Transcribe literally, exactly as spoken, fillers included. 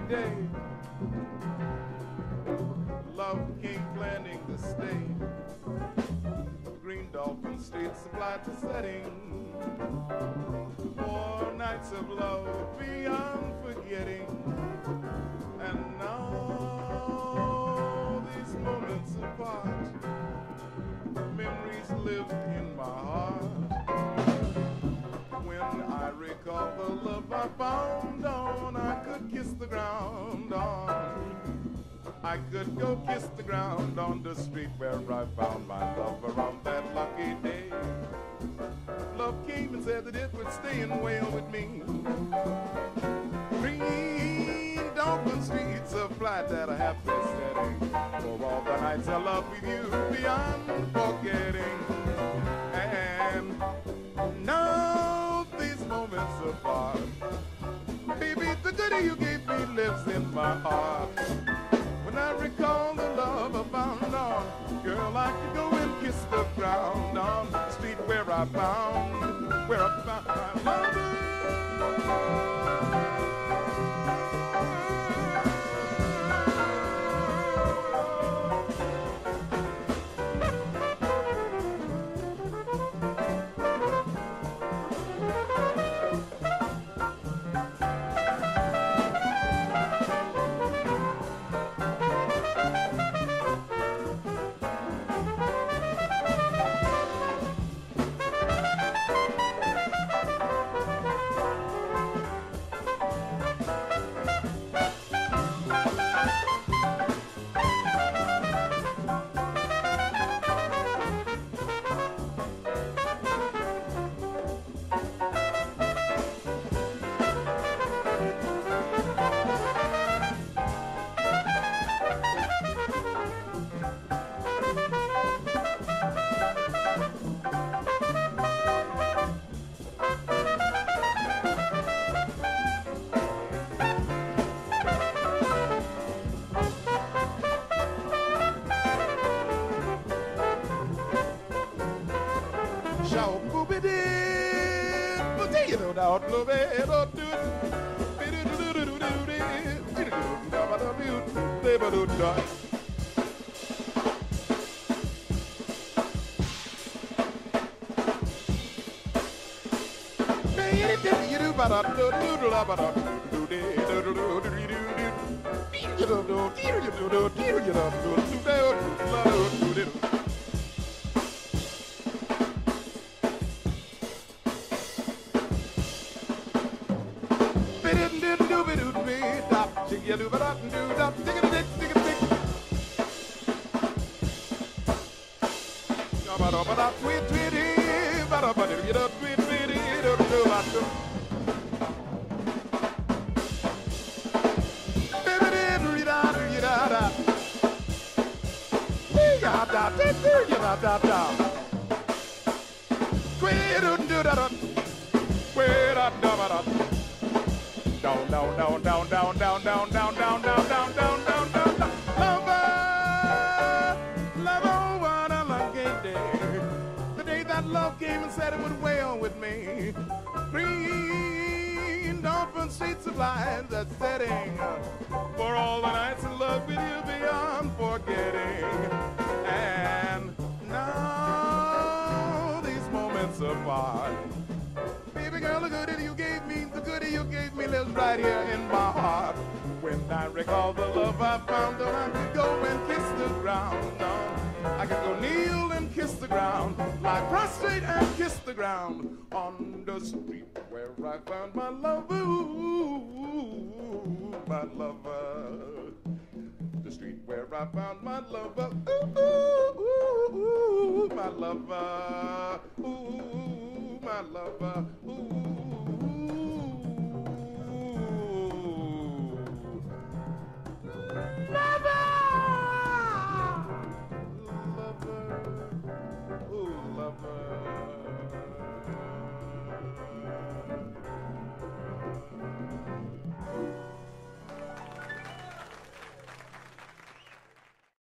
day. Love came planning the state. Green Dolphin State supplied the setting. Four nights of love beyond forgetting. And now these moments apart, memories live in my heart. When I recall the love I found on, I could kiss the ground on. I could go kiss the ground on the street where I found my lover on that lucky day. Love came and said that it would stay and wail with me. Green Dolphin streets supplied that a happy setting for all the nights I love with you beyond forgetting. And now these moments apart, baby, the goodie you gave me lives in my heart. When I recall the love I found on, girl, I could go and kiss the ground on the street where I found, where I found my lover. Down, down, down, down, down, down, down, down, down, down, down, down, down, down, down. Lover, lover, what a lucky day. The day that love came and said it would wail with me. Green Dolphin streets of light, that setting for all the nights in love with you beyond forgetting. And now these moments apart, baby girl, the goodie you gave me, the goodie you gave me lives right here in my heart. When I recall the love I found, oh, I could go and kiss the ground. Oh, I could go kneel and kiss the ground, lie prostrate and kiss the ground on the street where I found my lover, ooh, my lover. The street where I found my lover, ooh, ooh, ooh, ooh, my lover, ooh, my lover.